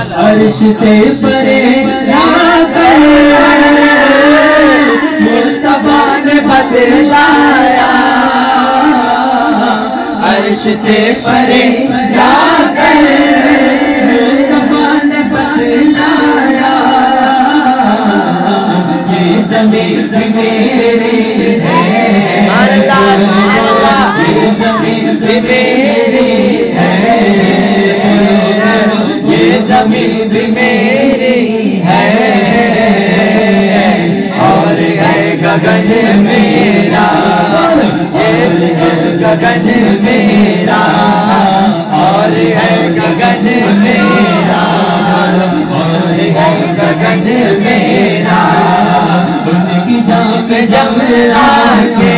عرش سے پرے جا کر مصطفیٰ نے بتلایا، عرش سے پرے جا کر مصطفیٰ نے بتلایا، یہ زمین میری ہے، یہ زمین میری ہے، یہ زمین بھی میری ہے، اور ہے گگن میرا، یہ گگن میرا، اور ہے گگن میرا، اور ہے گگن میرا، ان کی جان پہ جملا کے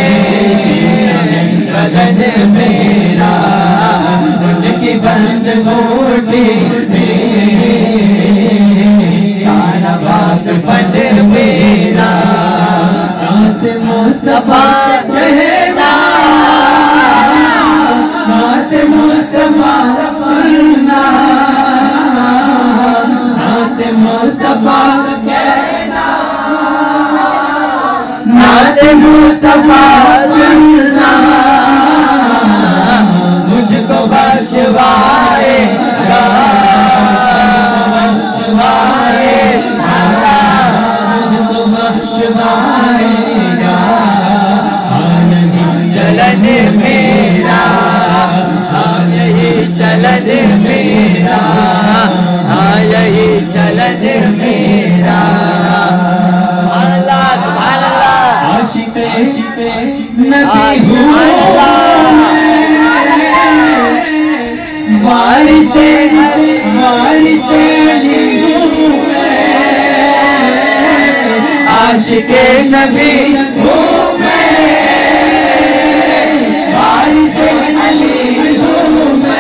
بدن میرا، ان کی بند موٹی سارا بات بند میرا، رات مصطفیٰ کہنا، رات مصطفیٰ سننا، رات مصطفیٰ کہنا، رات مصطفیٰ سننا، مجھ کو بخشوائے گا، بخشوائے گا، مجھ کو بخشوائے گا، چلن میرا، یہی چلن میرا، یہی چلن میرا، اللہ سبحان اللہ، عاشق نبی ہوں، وارث علی ہوں میں، عاشق نبی ہوں میں، وارث علی ہوں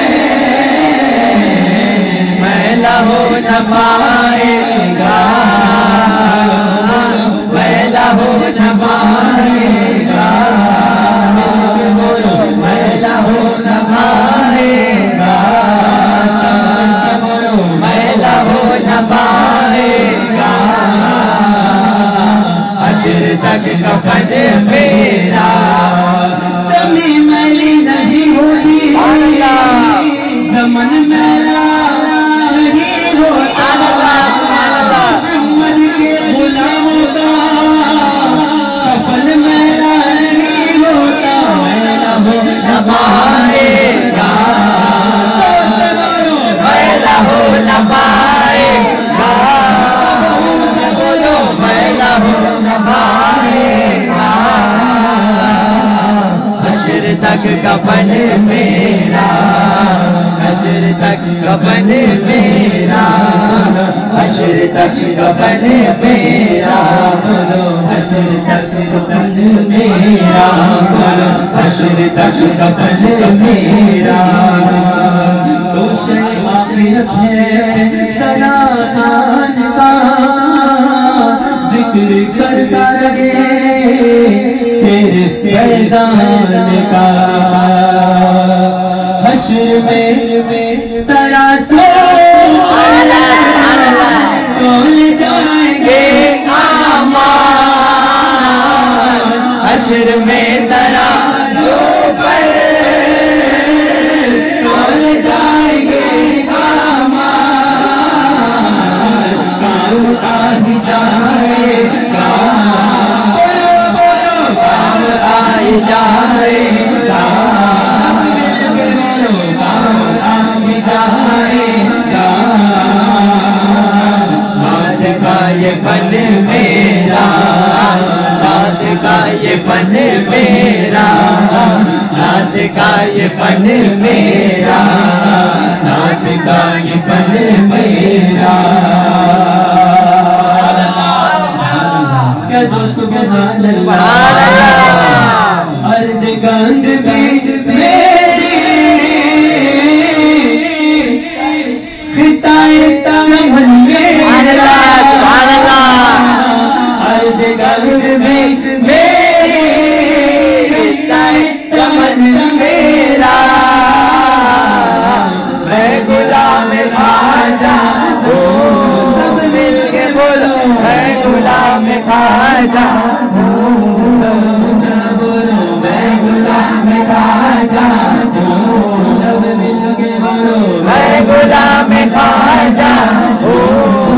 میں لہو نہ پائے گا، میں لہو نہ پائے گا، میں لہو نہ پائے گا، میں لہو نہ پائے گا، حشر تک کفن میرا، زمین میری نہیں ہوگی، زمن میرا نہیں ہوتا، محمد کے غلاموں کا کفن میرا نہیں ہوتا، میں لہو نہ پائے گا، میں لہو نہ پائے گا، بولو میں لہو نہ پائے گا، حشر تک کفن میرا، حشر تک کفن میرا، حشر تک کفن میرا، حشر تک کفن میرا، حشر تک کفن میرا، روشن آخرت ہے ترا خان کا، ذکر کرتا رہے تیرے فیضان کا، حشر میں ترا سو کون جائیں گے آمان، حشر میں ترا جو پر کون جائیں گے آمان، کام آ ہی جائے گا، کام آ ہی جائے گا، یہ فن میرا، رات کا یہ فن میرا، رات کا یہ فن میرا، رات کا یہ فن میرا، کیا دو سبحان اللہ، عرض گنگ بھی میری، خطائے تمن میرا، عرض گنگ بھی میری، خطائے تمن میرا، میں غلام خواجہ خواجہ ہوں، میں غلام خواجہ ہوں، سب مل کے بولو میں غلام خواجہ ہوں،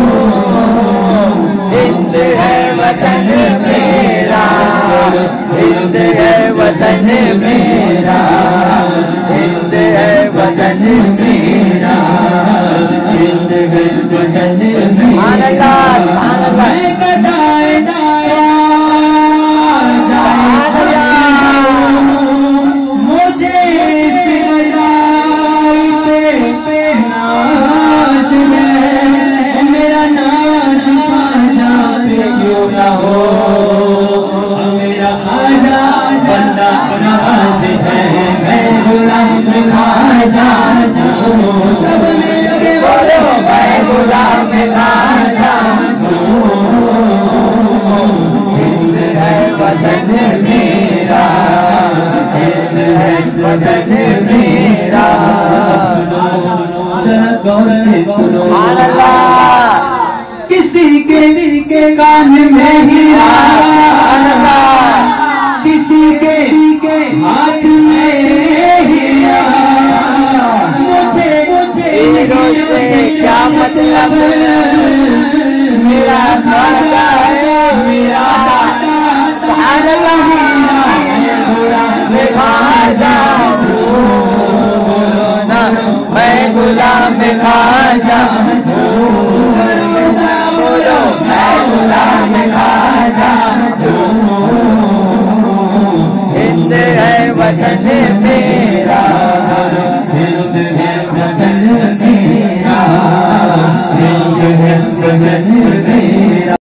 ہند ہے وطن میرا، ہند ہے وطن میرا، ہند ہے وطن میرا، ہند ہے وطن میرا، سبحان اللہ کٹائے دایا مجھے پہ ناز ہے، میرا ناز خواجہ پہ کیوں نہ ہو، میرا خواجہ بندہ نواز ہے، میں غلام خواجہ ہوں، سب مل کے بولو میں غلام خواجہ ہوں، ہند ہے وطن میرا، ہند ہے وطن میرا، سبحان اللہ، کسی کے کان میں ہیرا، کسی کے ہاتھ میں ہیرا، مجھے سے کیا مطلب، میرا خواجہ ہے میرا، سبحان اللہ، میں خواجہ ہوں، میں غلام خواجہ ہوں، بولو میں غلام خواجہ ہوں، ہند ہے وطن میرا، ہند ہے وطن میرا، ہند ہے وطن میرا۔